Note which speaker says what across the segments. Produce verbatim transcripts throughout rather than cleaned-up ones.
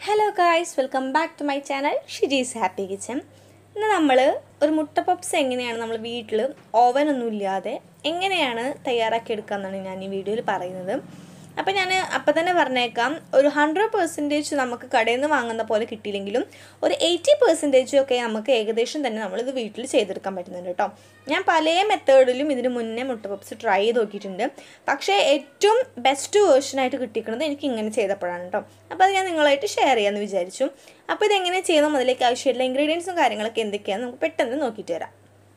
Speaker 1: Hello guys, welcome back to my channel Shiji's Happy Kitchen. ഇന്ന് നമ്മൾ ഒരു മുട്ട പപ്സ് എങ്ങനെയാണ് നമ്മൾ വീട്ടിൽ ഓവൻ ഒന്നും ഇല്ലാതെ എങ്ങനെയാണ് തയ്യാറാക്കി എടുക്കാന്നാണ് ഞാൻ ഈ വീഡിയോയിൽ പറയുന്നത്. അപ്പോൾ ഞാൻ അപ്പോൾ തന്നെ പറഞ്ഞേക്കാം, ഒരു ഹൺഡ്രഡ് പെർസെൻറ്റേജ് നമുക്ക് കടയിൽ നിന്ന് വാങ്ങുന്ന പോലെ കിട്ടിയില്ലെങ്കിലും ഒരു എയ്റ്റി പെർസെൻറ്റേജ് ഒക്കെ നമുക്ക് ഏകദേശം തന്നെ നമ്മളിത് വീട്ടിൽ ചെയ്തെടുക്കാൻ പറ്റുന്നുണ്ട് കേട്ടോ. ഞാൻ പല മെത്തേഡിലും ഇതിന് മുന്നേ മുട്ട പപ്സ് ട്രൈ ചെയ്ത് നോക്കിയിട്ടുണ്ട്. പക്ഷേ ഏറ്റവും ബെസ്റ്റ് വേർഷനായിട്ട് കിട്ടിയിരിക്കുന്നത് എനിക്ക് ഇങ്ങനെ ചെയ്തപ്പോഴാണ് കേട്ടോ. അപ്പോൾ അത് ഞാൻ നിങ്ങളായിട്ട് ഷെയർ ചെയ്യാമെന്ന് വിചാരിച്ചു. അപ്പോൾ ഇതെങ്ങനെ ചെയ്യണം, അതിലേക്ക് ആവശ്യമായിട്ടുള്ള ഇൻഗ്രീഡിയൻസും കാര്യങ്ങളൊക്കെ എന്തൊക്കെയാണെന്ന് നമുക്ക് പെട്ടെന്ന് നോക്കിയിട്ട് വരാം.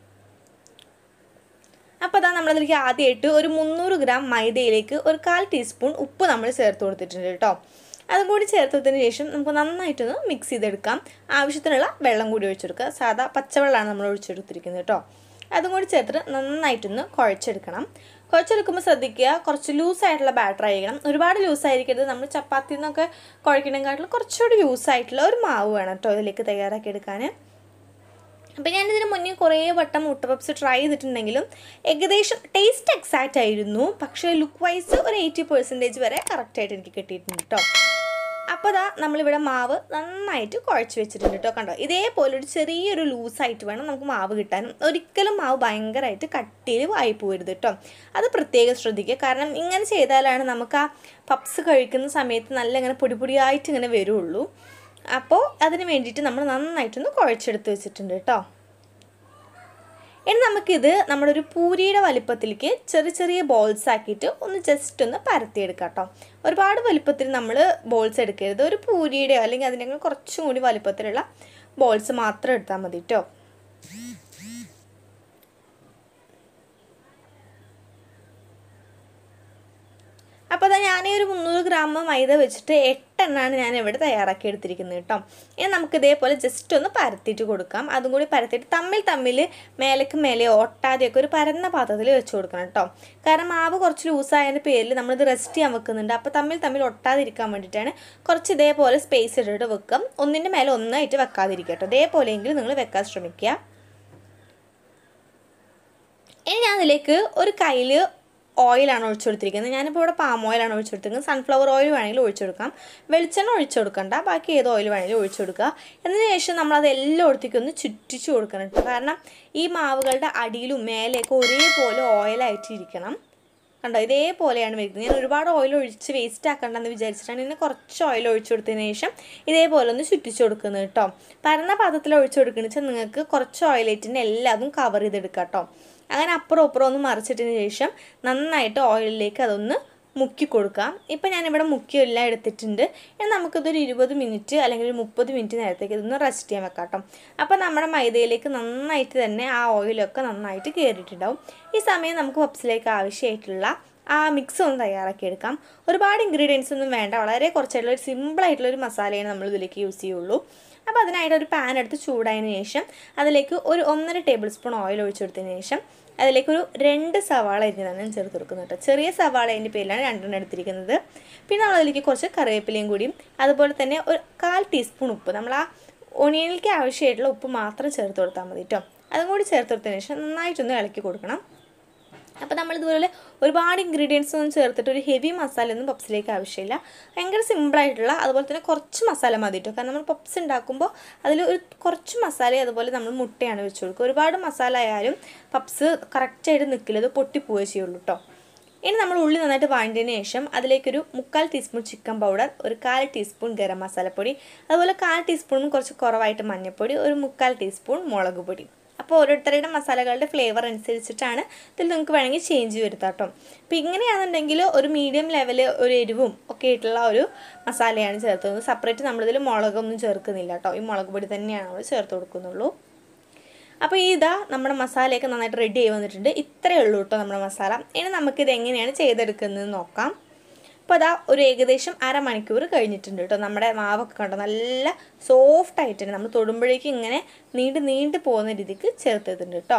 Speaker 1: അപ്പോൾ അതാ നമ്മളതിലേക്ക് ആദ്യമായിട്ട് ഒരു മുന്നൂറ് ഗ്രാം മൈദയിലേക്ക് ഒരു കാൽ ടീസ്പൂൺ ഉപ്പ് നമ്മൾ ചേർത്ത് കൊടുത്തിട്ടുണ്ട് കേട്ടോ. അതും കൂടി ചേർത്ത് കൊടുത്തതിന് ശേഷം നമുക്ക് നന്നായിട്ടൊന്ന് മിക്സ് ചെയ്തെടുക്കാം. ആവശ്യത്തിനുള്ള വെള്ളം കൂടി ഒഴിച്ചെടുക്കുക. സാധാ പച്ചവെള്ളമാണ് നമ്മൾ ഒഴിച്ചെടുത്തിരിക്കുന്നത് കേട്ടോ. അതും കൂടി ചേർത്തിട്ട് നന്നായിട്ടൊന്ന് കുഴച്ചെടുക്കണം. കുഴച്ചെടുക്കുമ്പോൾ ശ്രദ്ധിക്കുക, കുറച്ച് ലൂസായിട്ടുള്ള ബാറ്റർ ആയിരിക്കണം. ഒരുപാട് ലൂസായിരിക്കരുത്. നമ്മൾ ചപ്പാത്തി നിന്നൊക്കെ കുഴക്കണേക്കാട്ടിൽ കുറച്ചുകൂടി ലൂസായിട്ടുള്ള ഒരു മാവ് വേണം കേട്ടോ ഇതിലേക്ക് തയ്യാറാക്കി എടുക്കാൻ. അപ്പോൾ ഞാനിതിന് മുന്നേ കുറേ വട്ടം മുട്ട പപ്സ് ട്രൈ ചെയ്തിട്ടുണ്ടെങ്കിലും ഏകദേശം ടേസ്റ്റ് എക്സാക്റ്റ് ആയിരുന്നു. പക്ഷേ ലുക്ക് വൈസ് ഒരു എയ്റ്റി പെർസെൻറ്റേജ് വരെ കറക്റ്റായിട്ട് എനിക്ക് കിട്ടിയിട്ടുണ്ട് കേട്ടോ. അപ്പോൾ അതാ നമ്മളിവിടെ മാവ് നന്നായിട്ട് കുഴച്ച് വെച്ചിട്ടുണ്ട് കേട്ടോ. കണ്ടോ, ഇതേപോലെ ഒരു ചെറിയൊരു ലൂസായിട്ട് വേണം നമുക്ക് മാവ് കിട്ടാനും. ഒരിക്കലും മാവ് ഭയങ്കരമായിട്ട് കട്ടിയിൽ വായി പോകരുത് കേട്ടോ. അത് പ്രത്യേകം ശ്രദ്ധിക്കുക. കാരണം ഇങ്ങനെ ചെയ്താലാണ് നമുക്ക് ആ പപ്സ് കഴിക്കുന്ന സമയത്ത് നല്ല ഇങ്ങനെ പൊടി പൊടിയായിട്ട് ഇങ്ങനെ വരുള്ളൂ. അപ്പോൾ അതിന് വേണ്ടിയിട്ട് നമ്മൾ നന്നായിട്ടൊന്ന് കുഴച്ചെടുത്ത് വെച്ചിട്ടുണ്ട് കേട്ടോ. ഇനി നമുക്കിത് നമ്മുടെ ഒരു പൂരിയുടെ വലിപ്പത്തിലേക്ക് ചെറിയ ചെറിയ ബോൾസ് ആക്കിയിട്ട് ഒന്ന് ജസ്റ്റ് ഒന്ന് പരത്തിയെടുക്കാം കേട്ടോ. ഒരുപാട് വലിപ്പത്തിൽ നമ്മൾ ബോൾസ് എടുക്കരുത്. ഒരു പൂരിയുടെ അല്ലെങ്കിൽ അതിൻ്റെ കുറച്ചും കൂടി വലിപ്പത്തിലുള്ള ബോൾസ് മാത്രം എടുത്താൽ മതി കേട്ടോ. അപ്പോൾ അതാ ഞാൻ ഒരു മുന്നൂറ് ഗ്രാം മൈദ വെച്ചിട്ട് എട്ടെണ്ണമാണ് ഞാൻ ഇവിടെ തയ്യാറാക്കി എടുത്തിരിക്കുന്നത് കേട്ടോ. ഇനി നമുക്ക് ഇതേപോലെ ജസ്റ്റ് ഒന്ന് പരത്തിയിട്ട് കൊടുക്കാം. അതും കൂടി പരത്തിയിട്ട് തമ്മിൽ തമ്മിൽ മേലേക്ക് മേലെ ഒട്ടാതെയൊക്കെ ഒരു പരന്ന പാത്രത്തിൽ വെച്ച് കൊടുക്കണം കേട്ടോ. കാരണം മാവ് കുറച്ച് ലൂസായതിൻ്റെ പേരിൽ നമ്മളിത് റെസ്റ്റ് ചെയ്യാൻ വെക്കുന്നുണ്ട്. അപ്പോൾ തമ്മിൽ തമ്മിൽ ഒട്ടാതിരിക്കാൻ വേണ്ടിയിട്ടാണ് കുറച്ച് ഇതേപോലെ സ്പേസ് ഇട്ടിട്ട് വെക്കാം. ഒന്നിൻ്റെ മേലെ ഒന്നായിട്ട് വെക്കാതിരിക്കുക കേട്ടോ. ഇതേപോലെയെങ്കിലും നിങ്ങൾ വെക്കാൻ ശ്രമിക്കുക. ഇനി ഞാൻ അതിലേക്ക് ഒരു കയ്യിൽ ഓയിലാണ് ഒഴിച്ചു കൊടുത്തിരിക്കുന്നത്. ഞാനിപ്പോൾ ഇവിടെ പാം ഓയിലാണ് ഒഴിച്ചു കൊടുത്തിരിക്കുന്നത്. സൺഫ്ലവർ ഓയിൽ വേണമെങ്കിൽ ഒഴിച്ചു കൊടുക്കാം. വെളിച്ചെണ്ണ ഒഴിച്ചു കൊടുക്കണ്ട, ബാക്കി ഏത് ഓയിൽ വേണമെങ്കിലും ഒഴിച്ചു കൊടുക്കുക. എന്നതിന് ശേഷം നമ്മളത് എല്ലായിടത്തേക്കും ഒന്ന് ചുറ്റിച്ച് കൊടുക്കണം കേട്ടോ. കാരണം ഈ മാവുകളുടെ അടിയിലും മേലെയൊക്കെ ഒരേപോലെ ഓയിലായിട്ട് ഇരിക്കണം. കണ്ടോ, ഇതേപോലെയാണ് വരുന്നത്. ഞാൻ ഒരുപാട് ഓയിൽ ഒഴിച്ച് വേസ്റ്റ് ആക്കണ്ടെന്ന് വിചാരിച്ചിട്ടാണ് ഇതിന് കുറച്ച് ഓയിൽ ഒഴിച്ചു കൊടുത്തതിന് ശേഷം ഇതേപോലെ ഒന്ന് ചുറ്റിച്ച് കൊടുക്കുന്നത് കേട്ടോ. പരന്ന പാത്രത്തിൽ ഒഴിച്ചു കൊടുക്കുന്നത് വെച്ചാൽ നിങ്ങൾക്ക് കുറച്ച് ഓയിലേറ്റിൻ്റെ എല്ലാതും കവർ ചെയ്തെടുക്കാം കേട്ടോ. അങ്ങനെ അപ്പുറം അപ്പുറം ഒന്ന് മറിച്ചിട്ടതിന് ശേഷം നന്നായിട്ട് ഓയിലിലേക്ക് അതൊന്ന് മുക്കി കൊടുക്കാം. ഇപ്പം ഞാനിവിടെ മുക്കിയെല്ലാം എടുത്തിട്ടുണ്ട്. ഇനി നമുക്കിതൊരു ഇരുപത് മിനിറ്റ് അല്ലെങ്കിൽ ഒരു മുപ്പത് മിനിറ്റ് നേരത്തേക്ക് ഇതൊന്ന് റെസ്റ്റ് ചെയ്യാൻ വെക്കാം കേട്ടോ. അപ്പോൾ നമ്മുടെ മൈദയിലേക്ക് നന്നായിട്ട് തന്നെ ആ ഓയിലൊക്കെ നന്നായിട്ട് കയറിയിട്ടുണ്ടാവും. ഈ സമയം നമുക്ക് പപ്സിലേക്ക് ആവശ്യമായിട്ടുള്ള ആ മിക്സ് ഒന്ന് തയ്യാറാക്കിയെടുക്കാം. ഒരുപാട് ഇൻഗ്രീഡിയൻസ് ഒന്നും വേണ്ട, വളരെ കുറച്ചായിട്ടുള്ള ഒരു സിമ്പിളായിട്ടുള്ളൊരു മസാലയാണ് നമ്മൾ ഇതിലേക്ക് യൂസ് ചെയ്യുള്ളൂ. അപ്പോൾ അതിനായിട്ട് ഒരു പാൻ എടുത്ത് ചൂടായതിനു ശേഷം അതിലേക്ക് ഒരു ഒന്നര ടേബിൾ സ്പൂൺ ഓയിൽ ഒഴിച്ചു കൊടുത്തതിന് ശേഷം അതിലേക്കൊരു രണ്ട് സവാള അരിഞ്ഞതാണ് ഞാൻ ചേർത്ത് കൊടുക്കുന്നത് കേട്ടോ. ചെറിയ സവാള അതിൻ്റെ പേരിലാണ് രണ്ടെണ്ണം എടുത്തിരിക്കുന്നത്. പിന്നെ നമ്മളതിലേക്ക് കുറച്ച് കറിവേപ്പിലയും കൂടിയും അതുപോലെ തന്നെ ഒരു കാൽ ടീസ്പൂൺ ഉപ്പ്, നമ്മൾ ആ ഒണിയനിലേക്ക് ആവശ്യമായിട്ടുള്ള ഉപ്പ് മാത്രം ചേർത്ത് കൊടുത്താൽ മതി കേട്ടോ. അതും കൂടി ചേർത്ത് കൊടുത്തതിന് ശേഷം നന്നായിട്ടൊന്ന് ഇളക്കി കൊടുക്കണം. അപ്പോൾ നമ്മളിതുപോലെ ഒരുപാട് ഇൻഗ്രീഡിയൻസ് ഒന്നും ചേർത്തിട്ട് ഒരു ഹെവി മസാല ഒന്നും പപ്സിലേക്ക് ആവശ്യമില്ല. ഭയങ്കര സിമ്പിളായിട്ടുള്ള, അതുപോലെ തന്നെ കുറച്ച് മസാല മതി കേട്ടോ. കാരണം നമ്മൾ പപ്സ് ഉണ്ടാക്കുമ്പോൾ അതിൽ ഒരു കുറച്ച് മസാല അതുപോലെ നമ്മൾ മുട്ടയാണ് വെച്ച് കൊടുക്കുക. ഒരുപാട് മസാല ആയാലും പപ്സ് കറക്റ്റായിട്ട് നിൽക്കില്ല, അത് പൊട്ടിപ്പോവുകയേ ചെയ്യുള്ളൂ കേട്ടോ. ഇനി നമ്മൾ ഉള്ളി നന്നായിട്ട് വാങ്ങിയതിന് ശേഷം അതിലേക്കൊരു മുക്കാൽ ടീസ്പൂൺ ചിക്കൻ പൗഡർ, ഒരു കാൽ ടീസ്പൂൺ ഗരം മസാലപ്പൊടി, അതുപോലെ കാൽ ടീസ്പൂണും കുറച്ച് കുറവായിട്ട് മഞ്ഞൾപ്പൊടി, ഒരു മുക്കാൽ ടീസ്പൂൺ മുളക് പൊടി. അപ്പോൾ ഓരോരുത്തരുടെ മസാലകളുടെ ഫ്ലേവർ അനുസരിച്ചിട്ടാണ് ഇതിൽ നിങ്ങൾക്ക് വേണമെങ്കിൽ ചേഞ്ച് വരുത്താം കേട്ടോ. അപ്പോൾ ഇങ്ങനെയാണെന്നുണ്ടെങ്കിൽ ഒരു മീഡിയം ലെവൽ ഒരു എരിവും ഒക്കെ ആയിട്ടുള്ള ഒരു മസാലയാണ് ചേർത്തത്. സെപ്പറേറ്റ് നമ്മളിതിൽ മുളകൊന്നും ചേർക്കുന്നില്ല കേട്ടോ. ഈ മുളക് പൊടി തന്നെയാണ് നമ്മൾ ചേർത്ത് കൊടുക്കുന്നുള്ളൂ. അപ്പോൾ ഇതാ നമ്മുടെ മസാലയൊക്കെ നന്നായിട്ട് റെഡി ആയി വന്നിട്ടുണ്ട്. ഇത്രയേ ഉള്ളൂ കേട്ടോ നമ്മുടെ മസാല. ഇനി നമുക്കിത് എങ്ങനെയാണ് ചെയ്തെടുക്കുന്നത് നോക്കാം. അപ്പോൾ അതാ ഒരു ഏകദേശം അരമണിക്കൂർ കഴിഞ്ഞിട്ടുണ്ട് കേട്ടോ. നമ്മുടെ മാവൊക്കെ കണ്ടോ നല്ല സോഫ്റ്റ് ആയിട്ടുണ്ട്. നമ്മൾ തൊടുമ്പോഴേക്കും ഇങ്ങനെ നീണ്ട് നീണ്ട് പോകുന്ന രീതിക്ക് ചേർത്തിട്ടുണ്ട് കേട്ടോ.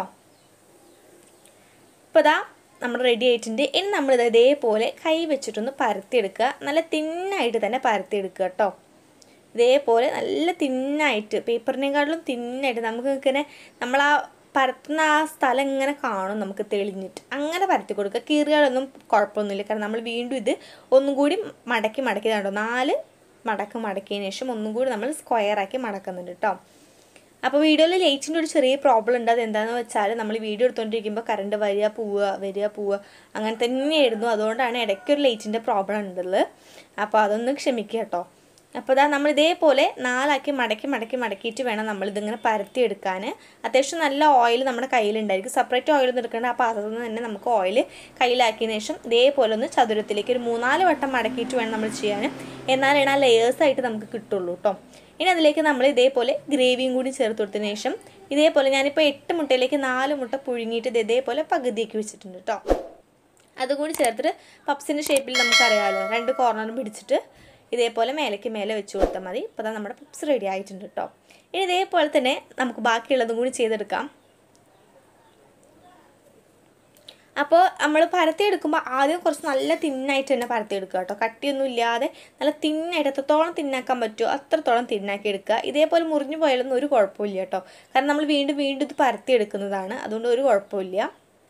Speaker 1: അപ്പോൾ അതാ നമ്മൾ റെഡി ആയിട്ടുണ്ട്. ഇനി നമ്മളിത് ഇതേപോലെ കൈ വെച്ചിട്ടൊന്ന് പരത്തിയെടുക്കുക. നല്ല തിന്നായിട്ട് തന്നെ പരത്തിയെടുക്കുക കേട്ടോ. ഇതേപോലെ നല്ല തിന്നായിട്ട്, പേപ്പറിനേക്കാളും തിന്നായിട്ട് നമുക്ക് ഇങ്ങനെ നമ്മൾ ആ പരത്തുന്ന ആ സ്ഥലം ഇങ്ങനെ കാണും നമുക്ക് തെളിഞ്ഞിട്ട്. അങ്ങനെ പരത്തി കൊടുക്കുക. കീറിയാലൊന്നും കുഴപ്പമൊന്നുമില്ല. കാരണം നമ്മൾ വീണ്ടും ഇത് ഒന്നും കൂടി മടക്കി മടക്കി കണ്ടോ നാല് മടക്ക് മടക്കിയതിന് ശേഷം ഒന്നും കൂടി നമ്മൾ സ്ക്വയറാക്കി മടക്കുന്നുണ്ട് കേട്ടോ. അപ്പോൾ വീഡിയോയിൽ ലൈറ്റിൻ്റെ ഒരു ചെറിയ പ്രോബ്ലം ഉണ്ട്. അതെന്താണെന്ന് വെച്ചാൽ നമ്മൾ വീഡിയോ എടുത്തുകൊണ്ടിരിക്കുമ്പോൾ കറണ്ട് വരിക പോവുക വരിക പോവുക അങ്ങനെ തന്നെയായിരുന്നു. അതുകൊണ്ടാണ് ഇടയ്ക്കൊരു ലൈറ്റിൻ്റെ പ്രോബ്ലം ഉണ്ടത്. അപ്പോൾ അതൊന്ന് ക്ഷമിക്കുക കേട്ടോ. അപ്പോൾ ഇതാ നമ്മൾ ഇതേപോലെ നാലാക്കി മടക്കി മടക്കി മടക്കിയിട്ട് വേണം നമ്മളിതിങ്ങനെ പരത്തിയെടുക്കാൻ. അത്യാവശ്യം നല്ല ഓയിൽ നമ്മുടെ കയ്യിലുണ്ടായിരിക്കും. സെപ്പറേറ്റ് ഓയിലൊന്നും എടുക്കേണ്ട, ആ പാത്രത്തിൽ നിന്ന് തന്നെ നമുക്ക് ഓയിൽ കയ്യിലാക്കിയതിന് ശേഷം ഇതേപോലെ ഒന്ന് ചതുരത്തിലേക്ക് ഒരു മൂന്നാല് വട്ടം മടക്കിയിട്ട് വേണം നമ്മൾ ചെയ്യാൻ. എന്നാലാണ് ആ ലെയേഴ്സായിട്ട് നമുക്ക് കിട്ടുള്ളൂ കേട്ടോ. ഇനി അതിലേക്ക് നമ്മൾ ഇതേപോലെ ഗ്രേവിയും കൂടി ചേർത്ത് കൊടുത്തതിന് ശേഷം ഇതേപോലെ ഞാനിപ്പോൾ എട്ട് മുട്ടയിലേക്ക് നാല് മുട്ട പുഴുങ്ങിയിട്ട് ഇത് ഇതേപോലെ പകുതിയാക്കി വെച്ചിട്ടുണ്ട് കേട്ടോ. അതുകൂടി ചേർത്തിട്ട് പപ്സിൻ്റെ ഷേപ്പിൽ നമുക്കറിയാമല്ലോ, രണ്ട് കോർണറും പിടിച്ചിട്ട് ഇതേപോലെ മേലേക്ക് മേലെ വെച്ച് കൊടുത്താൽ മതി. ഇപ്പോൾ തന്നെ നമ്മുടെ പപ്സ് റെഡി ആയിട്ടുണ്ട് കേട്ടോ. ഇനി ഇതേപോലെ തന്നെ നമുക്ക് ബാക്കിയുള്ളതും കൂടി ചെയ്തെടുക്കാം. അപ്പോൾ നമ്മൾ പരത്തിയെടുക്കുമ്പോൾ ആദ്യം കുറച്ച് നല്ല തിന്നായിട്ട് തന്നെ പരത്തിയെടുക്കുക കേട്ടോ. കട്ടിയൊന്നും ഇല്ലാതെ നല്ല തിന്നായിട്ട് എത്രത്തോളം തിന്നാക്കാൻ പറ്റുമോ അത്രത്തോളം തിന്നാക്കി എടുക്കുക. ഇതേപോലെ മുറിഞ്ഞു പോയാലൊന്നും ഒരു കുഴപ്പമില്ല കേട്ടോ. കാരണം നമ്മൾ വീണ്ടും വീണ്ടും ഇത് പരത്തിയെടുക്കുന്നതാണ്, അതുകൊണ്ട് ഒരു കുഴപ്പമില്ല.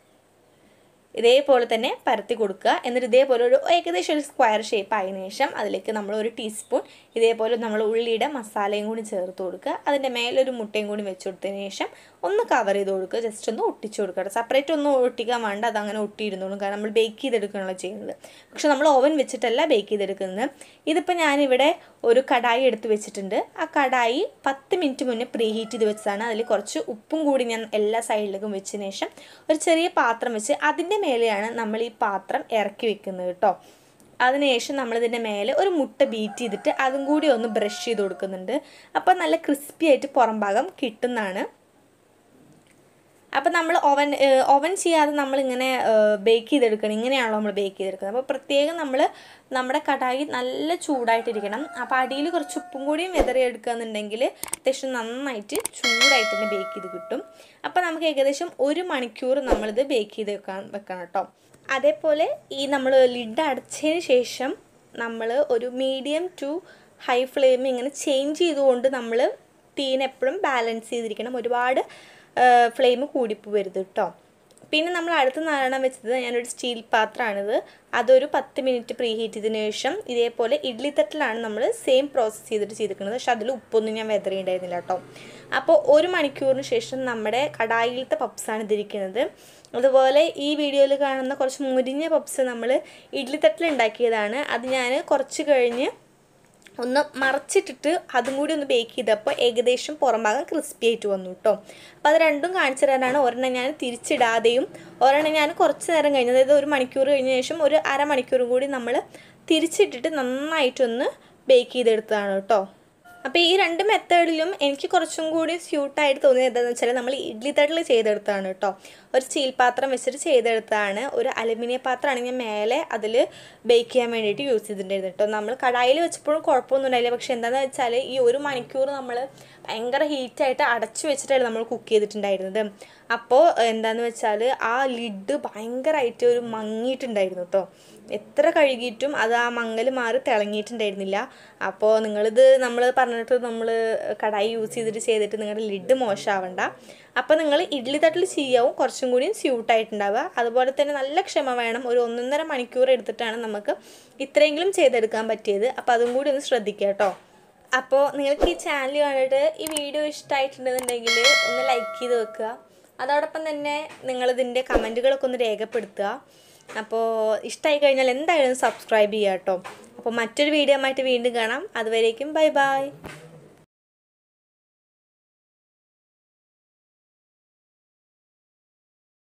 Speaker 1: ഇതേപോലെ തന്നെ പരത്തി കൊടുക്കുക. എന്നിട്ട് ഇതേപോലെ ഒരു ഏകദേശം ഒരു സ്ക്വയർ ഷേപ്പ് ആയതിനു ശേഷം അതിലേക്ക് നമ്മൾ ഒരു ടീസ്പൂൺ ഇതേപോലെ നമ്മൾ ഉള്ളിയുടെ മസാലയും കൂടി ചേർത്ത് കൊടുക്കുക. അതിൻ്റെ മേലൊരു മുട്ടയും കൂടി വെച്ച് കൊടുത്തതിന് ശേഷം ഒന്ന് കവർ ചെയ്ത് കൊടുക്കുക. ജസ്റ്റ് ഒന്ന് ഒട്ടിച്ച് കൊടുക്കുക. സെപ്പറേറ്റ് ഒന്നും ഒട്ടിക്കാൻ വേണ്ട, അതങ്ങനെ ഒട്ടിയിരുന്നോളും. കാരണം നമ്മൾ ബേക്ക് ചെയ്തെടുക്കുകയാണല്ലോ ചെയ്യുന്നത്. പക്ഷെ നമ്മൾ ഓവൻ വെച്ചിട്ടല്ല ബേക്ക് ചെയ്തെടുക്കുന്നത്. ഇതിപ്പോൾ ഞാനിവിടെ ഒരു കടായി എടുത്ത് വെച്ചിട്ടുണ്ട്. ആ കടായി പത്ത് മിനിറ്റ് മുന്നേ പ്രീ ഹീറ്റ് ചെയ്ത് വെച്ചതാണ്. അതിൽ കുറച്ച് ഉപ്പും കൂടി ഞാൻ എല്ലാ സൈഡിലേക്കും വെച്ചതിന് ശേഷം ഒരു ചെറിയ പാത്രം വെച്ച് അതിൻ്റെ മേലെയാണ് നമ്മൾ ഈ പാത്രം ഇറക്കി വെക്കുന്നത് കേട്ടോ. അതിനുശേഷം നമ്മളിതിൻ്റെ മേലെ ഒരു മുട്ട ബീറ്റ് ചെയ്തിട്ട് അതും കൂടി ഒന്ന് ബ്രഷ് ചെയ്ത് കൊടുക്കുന്നുണ്ട്. അപ്പോൾ നല്ല ക്രിസ്പി ആയിട്ട് പുറം ഭാഗം കിട്ടുന്നതാണ്. അപ്പോൾ നമ്മൾ ഓവൻ ഓവൻ ചെയ്യാതെ നമ്മളിങ്ങനെ ബേക്ക് ചെയ്തെടുക്കണം. ഇങ്ങനെയാണല്ലോ നമ്മൾ ബേക്ക് ചെയ്തെടുക്കുന്നത്. അപ്പോൾ പ്രത്യേകം നമ്മൾ നമ്മുടെ കടായി നല്ല ചൂടായിട്ടിരിക്കണം. അപ്പോൾ അടിയിൽ കുറച്ച് ഉപ്പും കൂടിയും വെതറിയെടുക്കുകയെന്നുണ്ടെങ്കിൽ അത്യാവശ്യം നന്നായിട്ട് ചൂടായിട്ട് തന്നെ ബേക്ക് ചെയ്ത് കിട്ടും. അപ്പോൾ നമുക്ക് ഏകദേശം ഒരു മണിക്കൂർ നമ്മളിത് ബേക്ക് ചെയ്ത് വെക്കാൻ വെക്കണം കേട്ടോ. അതേപോലെ ഈ നമ്മൾ ലിഡ് അടച്ചതിന് ശേഷം നമ്മൾ ഒരു മീഡിയം ടു ഹൈ ഫ്ലെയിം ഇങ്ങനെ ചേഞ്ച് ചെയ്തുകൊണ്ട് നമ്മൾ തീനെ എപ്പോഴും ബാലൻസ് ചെയ്തിരിക്കണം. ഒരുപാട് ഫ്ലെയിം കൂടിപ്പോവരുത് കേട്ടോ. പിന്നെ നമ്മൾ അടുത്ത നാലെണ്ണം വെച്ചത് ഞാനൊരു സ്റ്റീൽ പാത്രമാണിത്. അതൊരു പത്ത് മിനിറ്റ് പ്രീ ഹീറ്റ് ചെയ്തതിന് ശേഷം ഇതേപോലെ ഇഡ്ഡലി തട്ടിലാണ് നമ്മൾ സെയിം പ്രോസസ്സ് ചെയ്തിട്ട് ചെയ്തിരിക്കുന്നത്. പക്ഷെ അതിൽ ഉപ്പൊന്നും ഞാൻ വെതറിയിട്ടുണ്ടായിരുന്നില്ല കേട്ടോ. അപ്പോൾ ഒരു മണിക്കൂറിന് ശേഷം നമ്മുടെ കടായിലത്തെ പപ്സാണ് ഇതിരിക്കുന്നത്. അതുപോലെ ഈ വീഡിയോയിൽ കാണുന്ന കുറച്ച് മുരിഞ്ഞ പപ്സ് നമ്മൾ ഇഡ്ഡലി തട്ടിൽ ഉണ്ടാക്കിയതാണ്. അത് ഞാൻ കുറച്ച് കഴിഞ്ഞ് ഒന്ന് മറച്ചിട്ടിട്ട് അതും കൂടി ഒന്ന് ബേക്ക് ചെയ്തപ്പോൾ ഏകദേശം പുറം ഭാഗം ക്രിസ്പി ആയിട്ട് വന്നു കേട്ടോ. അപ്പോൾ അത് രണ്ടും കാണിച്ചു തരാനാണ്. ഒരെണ്ണം ഞാൻ തിരിച്ചിടാതെയും ഒരെണ്ണം ഞാൻ കുറച്ച് നേരം കഴിഞ്ഞ്, അതായത് ഒരു മണിക്കൂർ കഴിഞ്ഞ ശേഷം ഒരു അരമണിക്കൂറും കൂടി നമ്മൾ തിരിച്ചിട്ടിട്ട് നന്നായിട്ടൊന്ന് ബേക്ക് ചെയ്തെടുത്തതാണ് കേട്ടോ. അപ്പോൾ ഈ രണ്ട് മെത്തേഡിലും എനിക്ക് കുറച്ചും കൂടി സ്യൂട്ടായിട്ട് തോന്നിയത് എന്താണെന്ന് വെച്ചാൽ നമ്മൾ ഇഡ്ഡലി തട്ടിൽ ചെയ്തെടുത്തതാണ് കേട്ടോ. ഒരു സ്റ്റീൽ പാത്രം വെച്ചിട്ട് ചെയ്തെടുത്തതാണ്. ഒരു അലുമിനിയം പാത്രമാണ് ഞാൻ മേലെ അതിൽ ബേക്ക് ചെയ്യാൻ വേണ്ടിയിട്ട് യൂസ് ചെയ്തിട്ടുണ്ടായിരുന്നു കേട്ടോ. നമ്മൾ കടായിൽ വെച്ചപ്പോഴും കുഴപ്പമൊന്നും ഉണ്ടായില്ല. പക്ഷെ എന്താണെന്ന് വെച്ചാൽ ഈ ഒരു മണിക്കൂർ നമ്മൾ ഭയങ്കര ഹീറ്റായിട്ട് അടച്ചു വെച്ചിട്ടാണ് നമ്മൾ കുക്ക് ചെയ്തിട്ടുണ്ടായിരുന്നത്. അപ്പോൾ എന്താണെന്ന് വെച്ചാൽ ആ ലിഡ് ഭയങ്കരമായിട്ട് ഒരു മങ്ങിയിട്ടുണ്ടായിരുന്നു കേട്ടോ. എത്ര കഴുകിയിട്ടും അത് ആ മങ്ങൽ മാറി തിളങ്ങിയിട്ടുണ്ടായിരുന്നില്ല. അപ്പോൾ നിങ്ങളിത് നമ്മൾ പറഞ്ഞിട്ട് നമ്മൾ കടായി യൂസ് ചെയ്തിട്ട് ചെയ്തിട്ട് നിങ്ങളുടെ ലിഡ് മോശമാവണ്ട. അപ്പോൾ നിങ്ങൾ ഇഡ്ഡലി തട്ടിൽ ചെയ്യാവും കുറച്ചും കൂടി സ്യൂട്ടായിട്ടുണ്ടാവുക. അതുപോലെ തന്നെ നല്ല ക്ഷമ വേണം. ഒരു ഒന്നൊന്നര മണിക്കൂർ എടുത്തിട്ടാണ് നമുക്ക് ഇത്രയെങ്കിലും ചെയ്തെടുക്കാൻ പറ്റിയത്. അപ്പോൾ അതും കൂടി ഒന്ന് ശ്രദ്ധിക്കുക കേട്ടോ. അപ്പോൾ നിങ്ങൾക്ക് ഈ ചാനൽ കണ്ടിട്ട് ഈ വീഡിയോ ഇഷ്ടമായിട്ടുണ്ടെന്നുണ്ടെങ്കിൽ ഒന്ന് ലൈക്ക് ചെയ്ത് വെക്കുക. അതോടൊപ്പം തന്നെ നിങ്ങളിതിൻ്റെ കമൻറ്റുകളൊക്കെ ഒന്ന് രേഖപ്പെടുത്തുക. അപ്പോൾ ഇഷ്ടമായി കഴിഞ്ഞാൽ എന്തായാലും സബ്സ്ക്രൈബ് ചെയ്യുക കേട്ടോ. അപ്പോൾ മറ്റൊരു വീഡിയോ ആയിട്ട് വീണ്ടും കാണാം. അതുവരേക്കും ബൈ ബൈ.